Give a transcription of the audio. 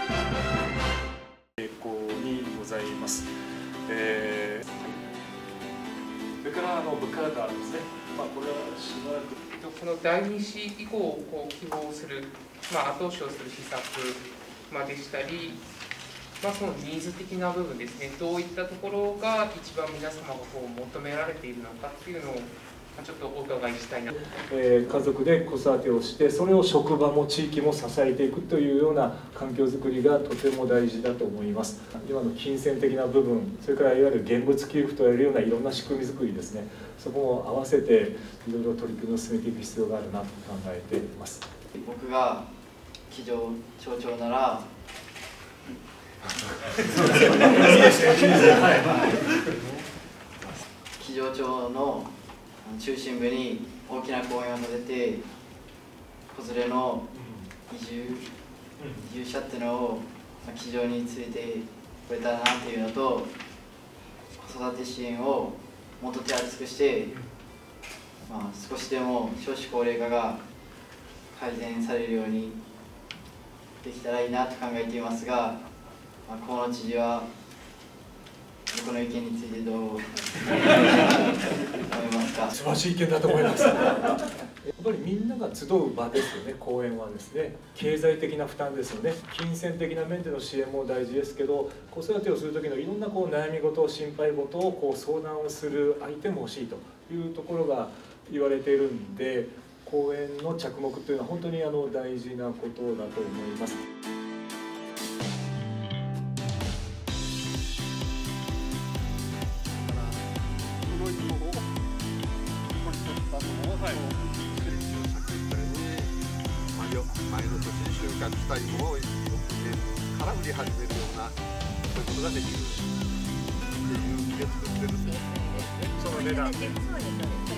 傾向にございます。それから物価高ですね。これはしばらくこの第2子以降を希望する、後押しをする施策でしたり、そのニーズ的な部分ですね、どういったところが一番皆様が求められているのかっていうのをちょっとお伺いしたいな。 家族で子育てをして、それを職場も地域も支えていくというような環境づくりがとても大事だと思います。今の金銭的な部分、それからいわゆる現物給付といわれるようないろんな仕組みづくりですね、そこを合わせていろいろ取り組みを進めていく必要があるなと考えています。 僕が机上町長なら機場町の中心部に大きな公園を建てて、子連れの移住者っていうのを機場に連れてくれたらなっていうのと、子育て支援をもっと手厚くして、少しでも少子高齢化が改善されるようにできたらいいなと考えていますが、河野知事は僕の意見についてどう思いますか。 素晴らしい意見だと思います。やっぱりみんなが集う場ですよね。公園はですね、経済的な負担ですよね。金銭的な面での支援も大事ですけど、子育てをする時のいろんな悩み事、心配事を相談をする相手も欲しいというところが言われているんで、公園の着目というのは本当に大事なことだと思います。 前の年に収穫した芋を翌年から売り始めるような、そういうことができるっていう気が作ってるんです。 その値段